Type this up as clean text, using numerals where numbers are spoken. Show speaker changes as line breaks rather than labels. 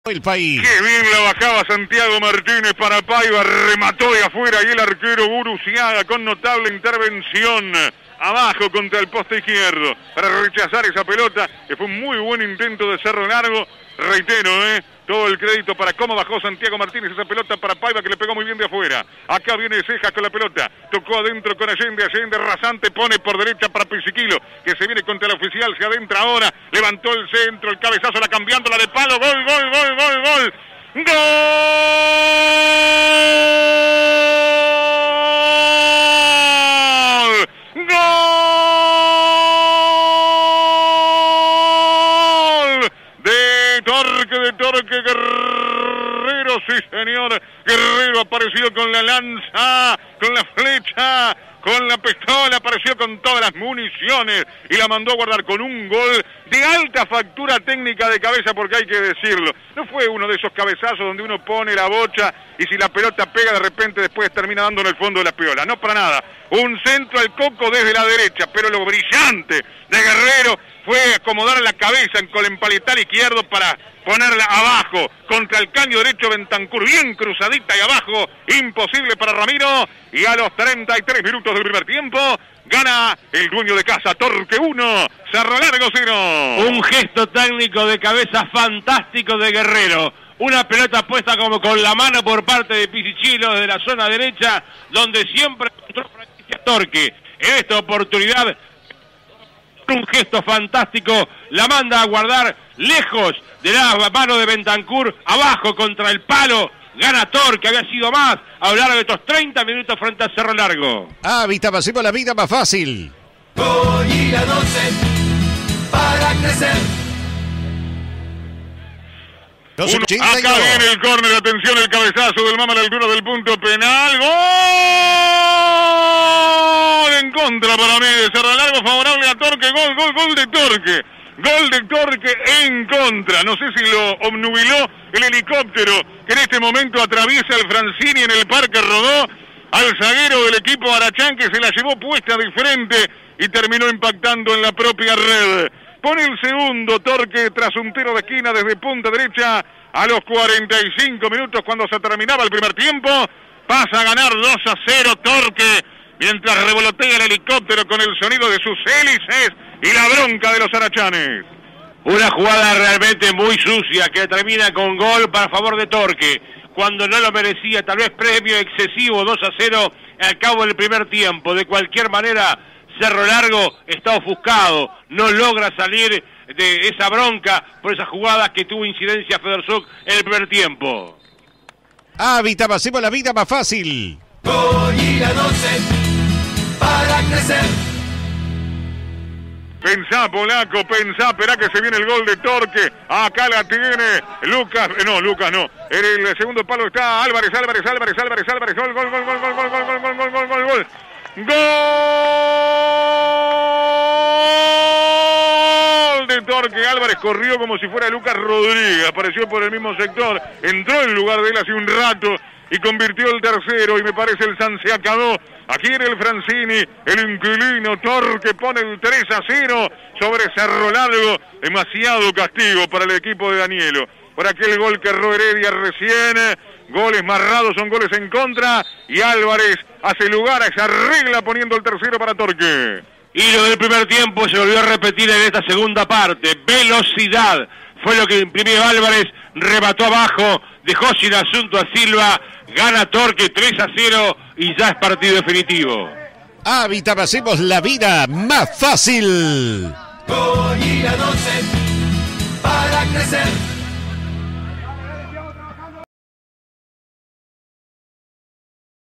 El país.
Qué bien la bajaba Santiago Martínez para Paiva, remató de afuera y el arquero Guruciaga con notable intervención abajo contra el poste izquierdo para rechazar esa pelota, que fue un muy buen intento de Cerro Largo. Reitero, todo el crédito para cómo bajó Santiago Martínez esa pelota para Paiva, que le pegó muy bien de afuera. Acá viene Cejas con la pelota, tocó adentro con Allende rasante, pone por derecha para Pisiquilo, que se viene contra el oficial, se adentra ahora, levantó el centro, el cabezazo, la cambiando, la de palo, gol, gol, gol, gol, gol. ¡Gol! Torque Guerrero, sí señor, Guerrero apareció con la lanza, con la flecha, con la pistola, apareció con todas las municiones y la mandó a guardar con un gol de alta factura técnica de cabeza, porque hay que decirlo, no fue uno de esos cabezazos donde uno pone la bocha y si la pelota pega de repente después termina dando en el fondo de la piola, no para nada, un centro al coco desde la derecha, pero lo brillante de Guerrero fue acomodar la cabeza con el empaletar izquierdo para ponerla abajo, contra el caño derecho Bentancur, bien cruzadita y abajo, imposible para Ramiro, y a los 33 minutos del primer tiempo, gana el dueño de casa, Torque 1, Cerro Largo 0.
Un gesto técnico de cabeza fantástico de Guerrero, una pelota puesta como con la mano por parte de Pisichilo desde la zona derecha, donde siempre encontró Franquicia Torque. En esta oportunidad, un gesto fantástico, la manda a guardar lejos de la mano de Bentancur, abajo contra el palo, gana Torque, había sido más a lo largo de estos 30 minutos frente a Cerro Largo.
Vita, pasemos la vida más fácil.
Goya 12 para crecer.
Acá viene el córner, atención, el cabezazo del Mama a la altura del punto penal. ¡Gol! En contra para mí de Cerro Largo, favorable a Torque, gol de Torque. Gol de Torque en contra. No sé si lo obnubiló el helicóptero que en este momento atraviesa el Francini en el Parque Rodó al zaguero del equipo Arachán, que se la llevó puesta de frente y terminó impactando en la propia red. Pone el segundo Torque tras un tiro de esquina desde punta derecha a los 45 minutos cuando se terminaba el primer tiempo. Pasa a ganar 2-0 Torque mientras revolotea el helicóptero con el sonido de sus hélices y la bronca de los arachanes.
Una jugada realmente muy sucia que termina con gol para favor de Torque, cuando no lo merecía, tal vez premio excesivo, 2-0 al cabo del primer tiempo. De cualquier manera, Cerro Largo está ofuscado, no logra salir de esa bronca por esas jugadas que tuvo incidencia Federsuk en el primer tiempo.
Vita, pasemos la vida más fácil.
Goya 12 para crecer.
Pensá, polaco, pensá, esperá que se viene el gol de Torque. Acá la tiene Lucas, Lucas no. En el segundo palo está Álvarez, gol de Torque. Álvarez corrió como si fuera Lucas Rodríguez, apareció por el mismo sector, entró en lugar de él hace un rato y convirtió el tercero, y me parece el San se acabó. Aquí en el Francini, el inquilino Torque pone el 3-0 sobre Cerro Largo. Demasiado castigo para el equipo de Danielo por aquel gol que erró Heredia recién. Goles marrados son goles en contra, y Álvarez hace lugar a esa regla poniendo el tercero para Torque.
Y lo del primer tiempo se volvió a repetir en esta segunda parte. Velocidad fue lo que imprimió Álvarez, remató abajo, dejó sin asunto a Silva, gana Torque 3-0 y ya es partido definitivo.
Vita, pasemos la vida más fácil.
Goya 12 para crecer.